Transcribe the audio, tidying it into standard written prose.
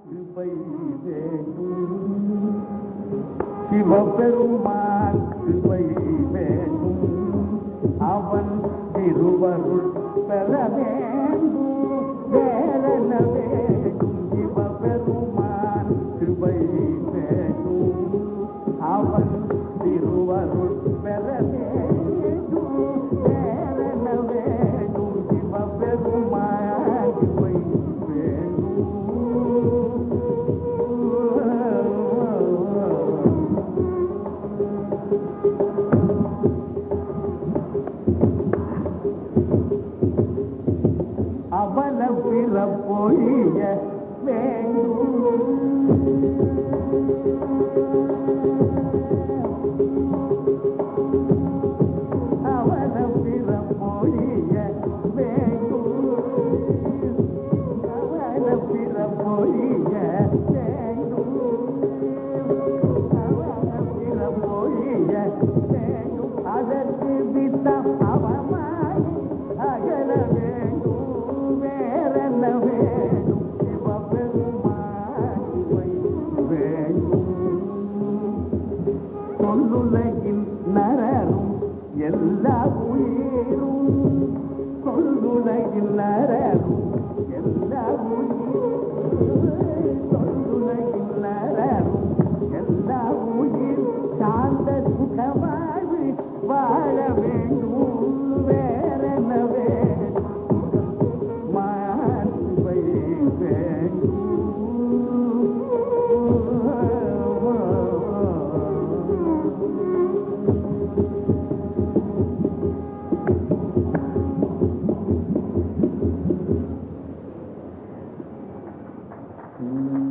கிருபை வேண்டும் சிவபெருமான் கிருபை வேண்டும் அவன் திருவருள் பெற வேண்டும் வேறென்ன வேண்டும் சிவபெருமான் கிருபை வேண்டும் அவன் திருவருள் பெற வேண்டும் வேறென்ன வேண்டும் சிவபெருமான் கிருபை அவன பிறப்பொழிய வேண்டும் அவன பிறப்பொழிய வேண்டும் அவன பிறப்பொழிய வேண்டும் அவன பிறப்பொழிய வேண்டும் அதற்கு வித்தம் அவமாய் அகல வேண்டும் வேறென்ன வேண்டும் சிவபெருமான் வேண்டும் சொல்லுலகில் நரரும் எல்லா உயிரும் சொல்லுலகில் நரரும் எல்லா உயிரும் சொல்லுலகில் நரரும் எல்லா உயிர் சார்ந்த சுகமாய் வாழ வேண்டும் வேறென்ன வேண்டும் மாண்பை வேண்டும் Mm-hmm.